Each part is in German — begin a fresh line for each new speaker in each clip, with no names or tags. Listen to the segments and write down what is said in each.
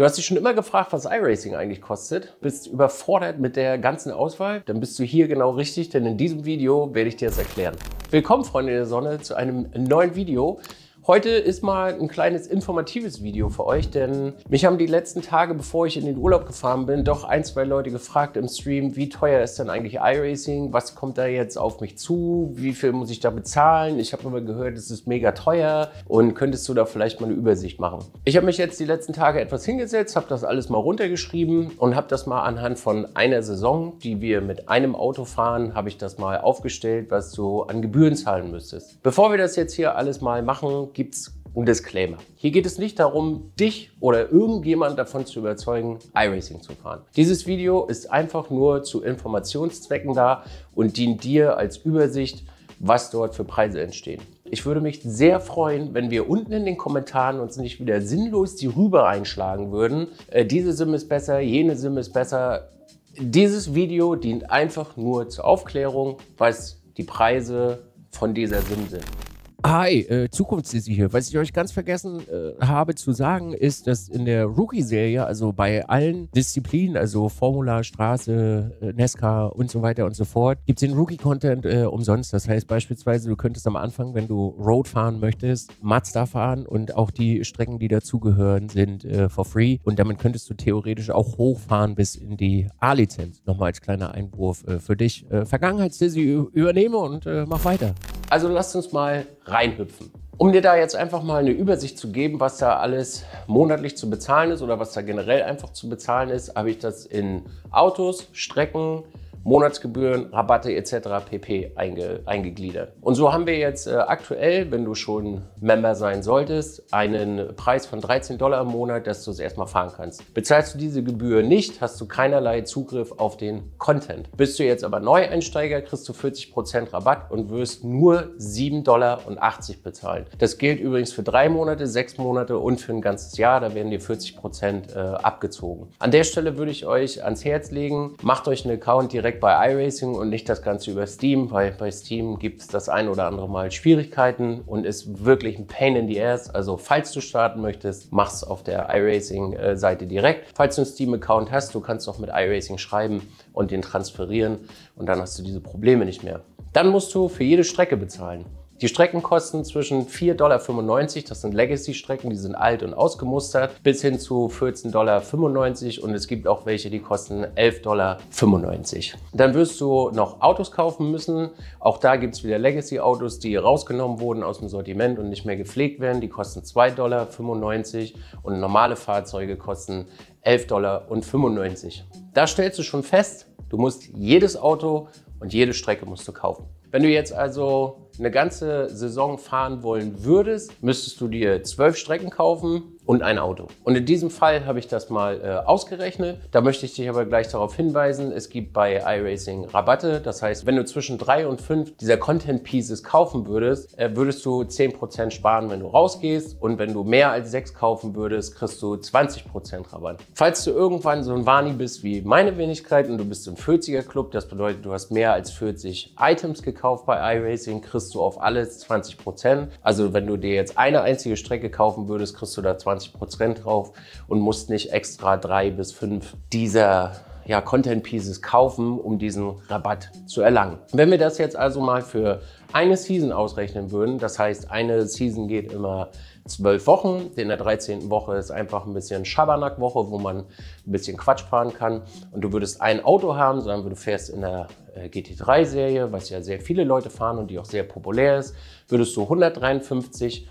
Du hast dich schon immer gefragt, was iRacing eigentlich kostet? Bist überfordert mit der ganzen Auswahl? Dann bist du hier genau richtig, denn in diesem Video werde ich dir das erklären. Willkommen, Freunde der Sonne, zu einem neuen Video. Heute ist mal ein kleines informatives Video für euch, denn mich haben die letzten Tage, bevor ich in den Urlaub gefahren bin, doch ein, zwei Leute gefragt im Stream, wie teuer ist denn eigentlich iRacing? Was kommt da jetzt auf mich zu? Wie viel muss ich da bezahlen? Ich habe immer gehört, es ist mega teuer und könntest du da vielleicht mal eine Übersicht machen? Ich habe mich jetzt die letzten Tage etwas hingesetzt, habe das alles mal runtergeschrieben und habe das mal anhand von einer Saison, die wir mit einem Auto fahren, habe ich das mal aufgestellt, was du an Gebühren zahlen müsstest. Bevor wir das jetzt hier alles mal machen, gibt es einen Disclaimer. Hier geht es nicht darum, dich oder irgendjemand davon zu überzeugen, iRacing zu fahren. Dieses Video ist einfach nur zu Informationszwecken da und dient dir als Übersicht, was dort für Preise entstehen. Ich würde mich sehr freuen, wenn wir unten in den Kommentaren uns nicht wieder sinnlos die Rübe einschlagen würden. Diese Sim ist besser, jene Sim ist besser. Dieses Video dient einfach nur zur Aufklärung, was die Preise von dieser Sim sind.
Hi, Zukunftssissi hier. Was ich euch ganz vergessen habe zu sagen, ist, dass in der Rookie-Serie, also bei allen Disziplinen, also Formula, Straße, NASCAR und so weiter und so fort, gibt es den Rookie-Content umsonst. Das heißt beispielsweise, du könntest am Anfang, wenn du Road fahren möchtest, Mazda fahren und auch die Strecken, die dazugehören, sind for free. Und damit könntest du theoretisch auch hochfahren bis in die A-Lizenz. Nochmal als kleiner Einwurf für dich. Vergangenheits-Sissi übernehme und mach weiter.
Also lasst uns mal reinhüpfen. Um dir da jetzt einfach mal eine Übersicht zu geben, was da alles monatlich zu bezahlen ist oder was da generell einfach zu bezahlen ist, habe ich das in Autos, Strecken, Monatsgebühren, Rabatte etc. pp. eingegliedert. Und so haben wir jetzt aktuell, wenn du schon Member sein solltest, einen Preis von $13 im Monat, dass du es erstmal fahren kannst. Bezahlst du diese Gebühr nicht, hast du keinerlei Zugriff auf den Content. Bist du jetzt aber Neueinsteiger, kriegst du 40% Rabatt und wirst nur $7,80 bezahlen. Das gilt übrigens für 3 Monate, 6 Monate und für ein ganzes Jahr. Da werden dir 40% abgezogen. An der Stelle würde ich euch ans Herz legen, macht euch einen Account direkt bei iRacing und nicht das Ganze über Steam, weil bei Steam gibt es das ein oder andere Mal Schwierigkeiten und ist wirklich ein Pain in the Ass. Also falls du starten möchtest, mach's auf der iRacing-Seite direkt. Falls du einen Steam-Account hast, du kannst auch mit iRacing schreiben und den transferieren und dann hast du diese Probleme nicht mehr. Dann musst du für jede Strecke bezahlen. Die Strecken kosten zwischen $4,95, das sind Legacy-Strecken, die sind alt und ausgemustert, bis hin zu $14,95 und es gibt auch welche, die kosten $11,95. Dann wirst du noch Autos kaufen müssen. Auch da gibt es wieder Legacy-Autos, die rausgenommen wurden aus dem Sortiment und nicht mehr gepflegt werden. Die kosten $2,95 und normale Fahrzeuge kosten $11,95. Da stellst du schon fest, du musst jedes Auto und jede Strecke musst du kaufen. Wenn du jetzt also eine ganze Saison fahren wollen würdest, müsstest du dir 12 Strecken kaufen und ein Auto. Und in diesem Fall habe ich das mal ausgerechnet. Da möchte ich dich aber gleich darauf hinweisen, es gibt bei iRacing Rabatte. Das heißt, wenn du zwischen 3 und 5 dieser Content Pieces kaufen würdest, würdest du 10% sparen, wenn du rausgehst. Und wenn du mehr als 6 kaufen würdest, kriegst du 20% Rabatt. Falls du irgendwann so ein Wani bist wie meine Wenigkeit und du bist im 40er Club, das bedeutet, du hast mehr als 40 Items gekauft bei iRacing, kriegst du auf alles 20%. Also wenn du dir jetzt eine einzige Strecke kaufen würdest, kriegst du da 20% drauf und musst nicht extra 3 bis 5 dieser Content Pieces kaufen, um diesen Rabatt zu erlangen. Wenn wir das jetzt also mal für eine Season ausrechnen würden, das heißt, eine Season geht immer 12 Wochen. In der 13. Woche ist einfach ein bisschen Schabernack-Woche, wo man ein bisschen Quatsch fahren kann. Und du würdest ein Auto haben, sondern du fährst in der GT3-Serie, was ja sehr viele Leute fahren und die auch sehr populär ist, würdest du $153,08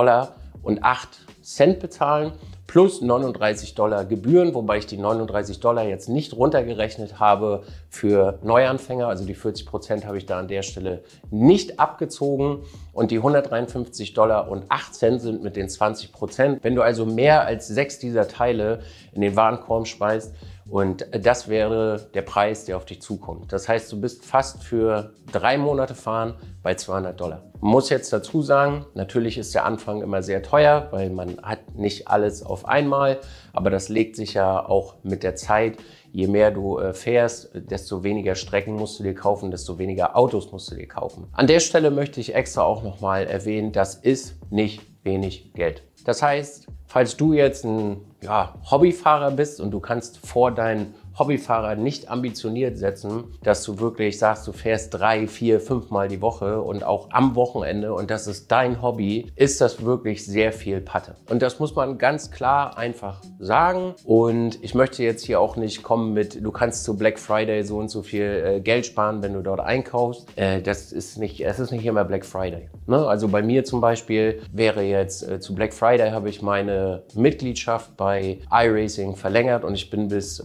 bezahlen plus $39 Gebühren, wobei ich die $39 jetzt nicht runtergerechnet habe für Neuanfänger. Also die 40% habe ich da an der Stelle nicht abgezogen und die $153,08 sind mit den 20%. Wenn du also mehr als 6 dieser Teile in den Warenkorb schmeißt, und das wäre der Preis, der auf dich zukommt. Das heißt, du bist fast für 3 Monate fahren bei $200. Man muss jetzt dazu sagen, natürlich ist der Anfang immer sehr teuer, weil man hat nicht alles auf einmal, aber das legt sich ja auch mit der Zeit. Je mehr du fährst, desto weniger Strecken musst du dir kaufen, desto weniger Autos musst du dir kaufen. An der Stelle möchte ich extra auch nochmal erwähnen, das ist nicht wenig Geld. Das heißt, Falls du jetzt ein Hobbyfahrer bist und du kannst vor deinen Hobbyfahrer nicht ambitioniert setzen, dass du wirklich sagst, du fährst 3, 4, 5 Mal die Woche und auch am Wochenende und das ist dein Hobby, ist das wirklich sehr viel Patte. Und das muss man ganz klar einfach sagen. Und ich möchte jetzt hier auch nicht kommen mit, du kannst zu Black Friday so und so viel Geld sparen, wenn du dort einkaufst. Das ist nicht immer Black Friday. Ne? Also bei mir zum Beispiel wäre jetzt zu Black Friday habe ich meine Mitgliedschaft bei iRacing verlängert und ich bin bis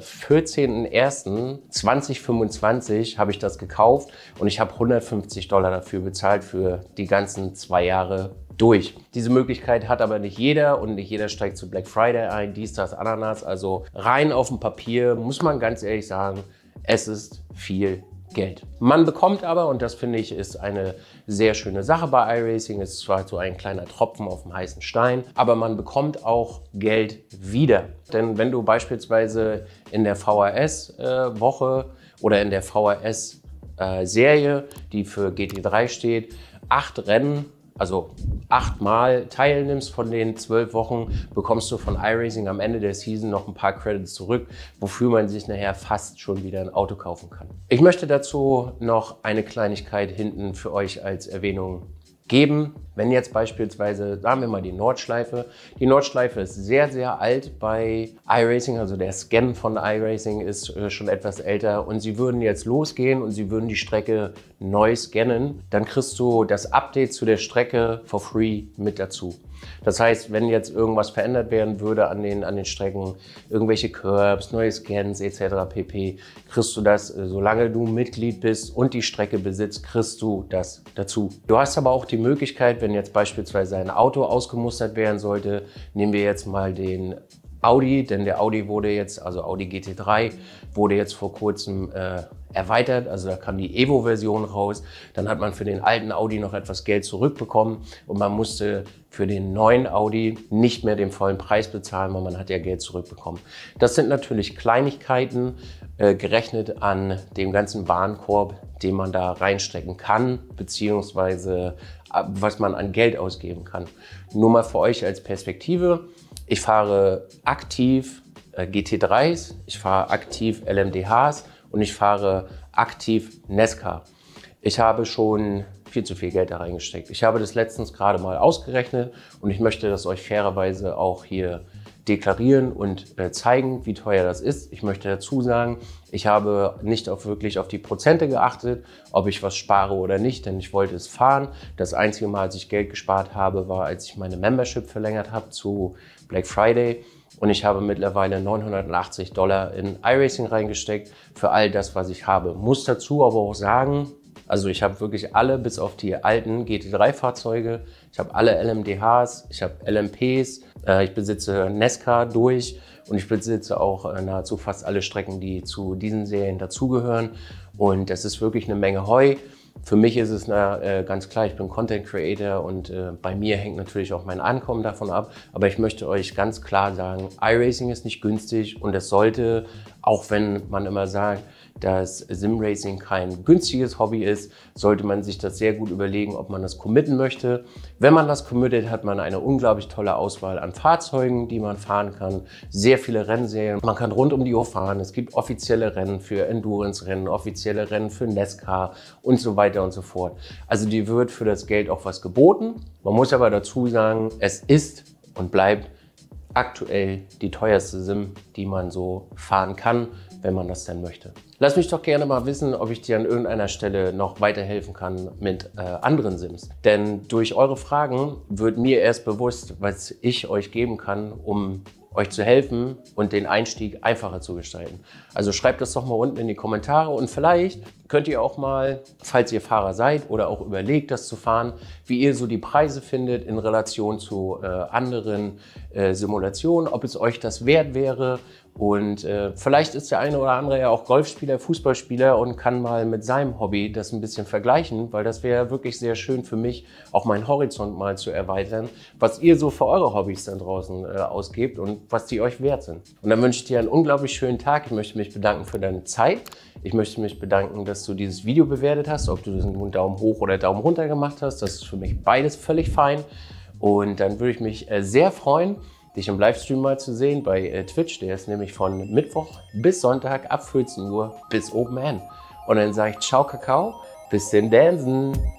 14.01.2025 habe ich das gekauft und ich habe $150 dafür bezahlt für die ganzen 2 Jahre durch. Diese Möglichkeit hat aber nicht jeder und nicht jeder steigt zu Black Friday ein, dies, das, Ananas. Also rein auf dem Papier muss man ganz ehrlich sagen, es ist viel Geld. Man bekommt aber, und das finde ich ist eine sehr schöne Sache bei iRacing, ist zwar so ein kleiner Tropfen auf dem heißen Stein, aber man bekommt auch Geld wieder. Denn wenn du beispielsweise in der VHS-Woche oder in der VHS-Serie, die für GT3 steht, 8 Rennen, also 8 Mal teilnimmst von den 12 Wochen, bekommst du von iRacing am Ende der Season noch ein paar Credits zurück, wofür man sich nachher fast schon wieder ein Auto kaufen kann. Ich möchte dazu noch eine Kleinigkeit hinten für euch als Erwähnung geben. Wenn jetzt beispielsweise, sagen wir mal die Nordschleife. Die Nordschleife ist sehr, sehr alt bei iRacing, also der Scan von iRacing ist schon etwas älter und sie würden jetzt losgehen und sie würden die Strecke neu scannen. Dann kriegst du das Update zu der Strecke for free mit dazu. Das heißt, wenn jetzt irgendwas verändert werden würde an den Strecken, irgendwelche Curbs, neue Scans etc. pp., kriegst du das, solange du Mitglied bist und die Strecke besitzt, kriegst du das dazu. Du hast aber auch die Möglichkeit, wenn jetzt beispielsweise ein Auto ausgemustert werden sollte, nehmen wir jetzt mal den Audi, denn der Audi wurde jetzt, also Audi GT3, wurde jetzt vor kurzem erweitert, also da kam die Evo-Version raus. Dann hat man für den alten Audi noch etwas Geld zurückbekommen und man musste für den neuen Audi nicht mehr den vollen Preis bezahlen, weil man hat ja Geld zurückbekommen. Das sind natürlich Kleinigkeiten, gerechnet an dem ganzen Warenkorb, den man da reinstecken kann, beziehungsweise was man an Geld ausgeben kann. Nur mal für euch als Perspektive. Ich fahre aktiv GT3s, ich fahre aktiv LMDHs und ich fahre aktiv NASCAR. Ich habe schon viel zu viel Geld da reingesteckt. Ich habe das letztens gerade mal ausgerechnet und ich möchte das euch fairerweise auch hier deklarieren und zeigen, wie teuer das ist. Ich möchte dazu sagen, ich habe nicht wirklich auf die Prozente geachtet, ob ich was spare oder nicht, denn ich wollte es fahren. Das einzige Mal, als ich Geld gespart habe, war, als ich meine Membership verlängert habe zu Black Friday. Und ich habe mittlerweile $980 in iRacing reingesteckt für all das, was ich habe. Muss dazu aber auch sagen, also ich habe wirklich alle, bis auf die alten GT3-Fahrzeuge, ich habe alle LMDHs, ich habe LMPs, ich besitze NASCAR durch und ich besitze auch nahezu fast alle Strecken, die zu diesen Serien dazugehören. Und das ist wirklich eine Menge Heu. Für mich ist es ganz klar, ich bin Content Creator und bei mir hängt natürlich auch mein Einkommen davon ab. Aber ich möchte euch ganz klar sagen, iRacing ist nicht günstig und es sollte, auch wenn man immer sagt, dass Simracing kein günstiges Hobby ist, sollte man sich das sehr gut überlegen, ob man das committen möchte. Wenn man das committet, hat man eine unglaublich tolle Auswahl an Fahrzeugen, die man fahren kann. Sehr viele Rennserien. Man kann rund um die Uhr fahren. Es gibt offizielle Rennen für Endurance-Rennen, offizielle Rennen für NASCAR und so weiter und so fort. Also die wird für das Geld auch was geboten. Man muss aber dazu sagen, es ist und bleibt aktuell die teuerste Sim, die man so fahren kann, wenn man das denn möchte. Lass mich doch gerne mal wissen, ob ich dir an irgendeiner Stelle noch weiterhelfen kann mit anderen Sims. Denn durch eure Fragen wird mir erst bewusst, was ich euch geben kann, um euch zu helfen und den Einstieg einfacher zu gestalten. Also schreibt das doch mal unten in die Kommentare und vielleicht könnt ihr auch mal, falls ihr Fahrer seid oder auch überlegt, das zu fahren, wie ihr so die Preise findet in Relation zu anderen Simulationen, ob es euch das wert wäre. Und vielleicht ist der eine oder andere ja auch Golfspieler, Fußballspieler und kann mal mit seinem Hobby das ein bisschen vergleichen, weil das wäre wirklich sehr schön für mich, auch meinen Horizont mal zu erweitern, was ihr so für eure Hobbys dann draußen ausgebt und was die euch wert sind. Und dann wünsche ich dir einen unglaublich schönen Tag. Ich möchte mich bedanken für deine Zeit. Ich möchte mich bedanken, dass du dieses Video bewertet hast, ob du das einen Daumen hoch oder Daumen runter gemacht hast. Das ist für mich beides völlig fein. Und dann würde ich mich sehr freuen, dich im Livestream mal zu sehen bei Twitch. Der ist nämlich von Mittwoch bis Sonntag ab 14 Uhr bis Open End. Und dann sage ich ciao Kakao, bis den Dansen.